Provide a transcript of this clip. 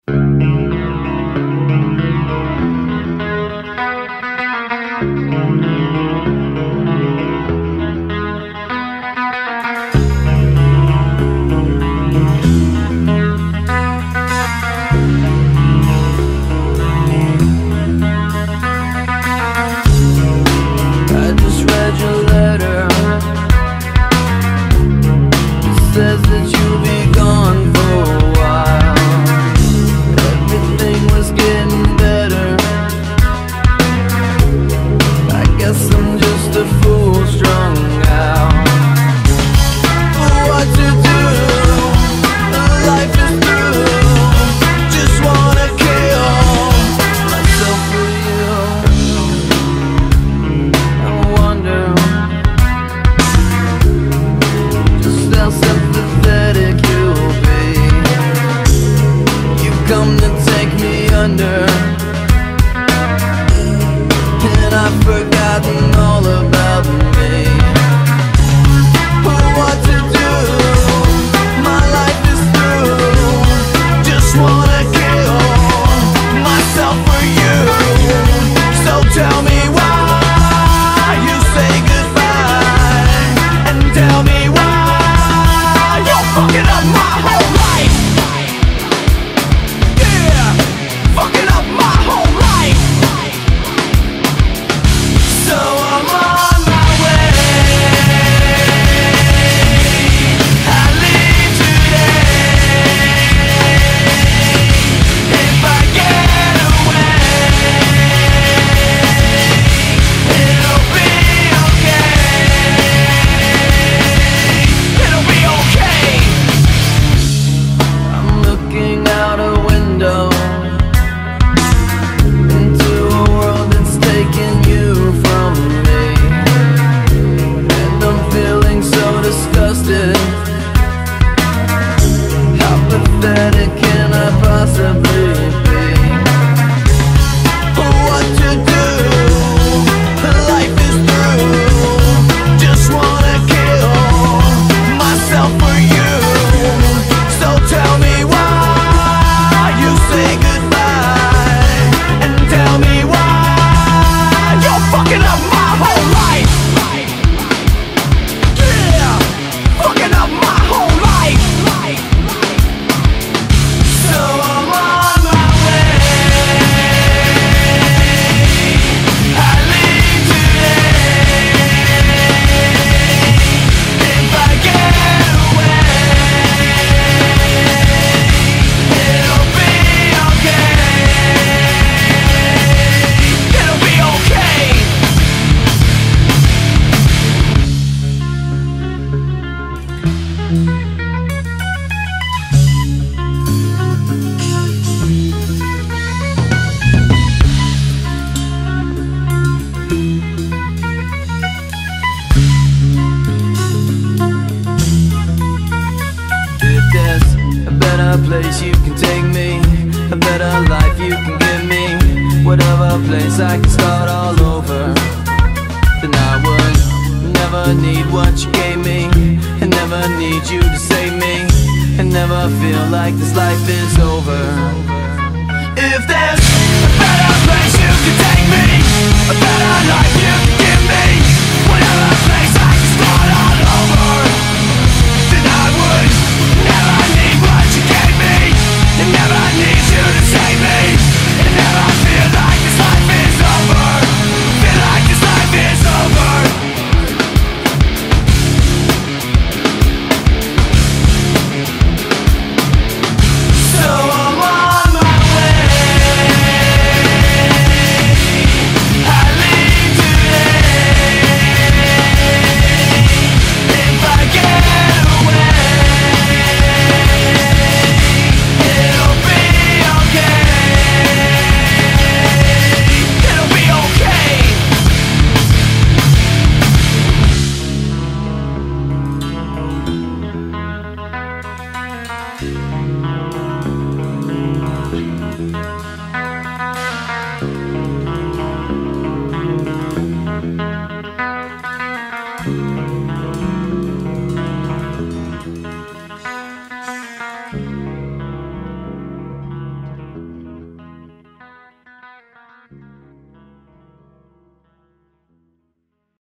Says that you'll be gone for a while. Everything was getting better. I guess I'm just a fool strung out. What to do? Life is through. Just wanna kill myself for you. I wonder just how sympathetic you'll be. You come to take me under, and I've forgotten all about me. What to do? My life is through. Just wanna kill myself for you. So tell me why you say goodbye, and tell me why you're fucking up my whole life. Yeah, fucking up my whole life. So I'm on my way. I leave today. If I get away, it'll be okay. It'll be okay. I'm looking out a window into a world that's taking you from me, and I'm feeling so disgusted. How pathetic can I possibly be? What to do? Life is through. Just wanna kill myself for you. So tell me why you say goodbye, and tell me why you're fucking up my whole life. Yeah, fucking up my whole life. So I'm on my way. I leave today. If I get away, it'll be okay. It'll be okay. If there's a better place you can take me, a better life you can give me, whatever place I can start all over, then I would never need what you gave me, and never need you to save me, and never feel like this life is over. If there's